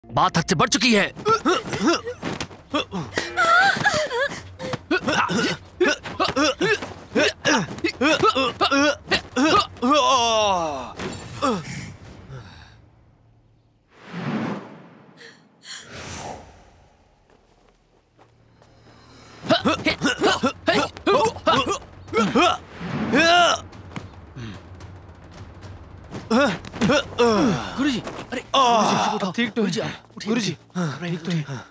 बात हद से बढ़ चुकी है। गुरुजी, अरे ठीक तो गुरुजी, ठीक तो है।